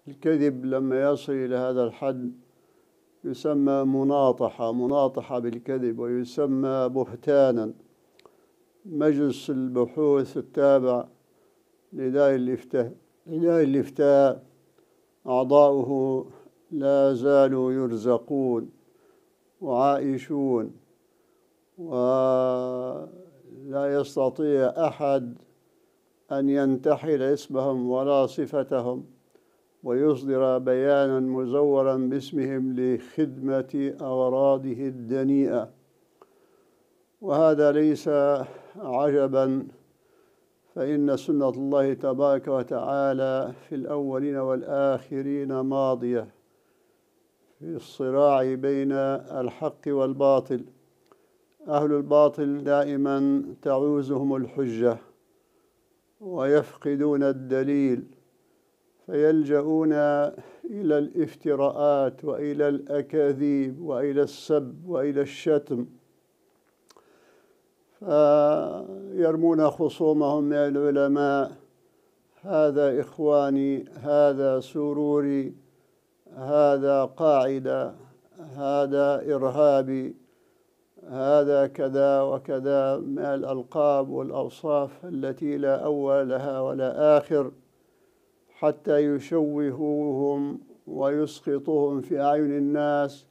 الكذب لما يصل إلى هذا الحد يسمى مناطحة بالكذب، ويسمى بهتانا. مجلس البحوث التابع لدار الإفتاء أعضاؤه لا زالوا يرزقون وعائشون، ولا يستطيع أحد أن ينتحل اسمهم ولا صفتهم ويصدر بيانا مزورا باسمهم لخدمة أغراضه الدنيئة. وهذا ليس عجبا، فإن سنة الله تبارك وتعالى في الأولين والآخرين ماضية في الصراع بين الحق والباطل. أهل الباطل دائما تعوزهم الحجة ويفقدون الدليل، فيلجؤون إلى الافتراءات وإلى الأكاذيب وإلى السب وإلى الشتم، فيرمون خصومهم من العلماء: هذا إخواني، هذا سروري، هذا قاعدة، هذا إرهابي، هذا كذا وكذا من الألقاب والأوصاف التي لا أول لها ولا آخر، حتى يشوهوهم ويسقطوهم في أعين الناس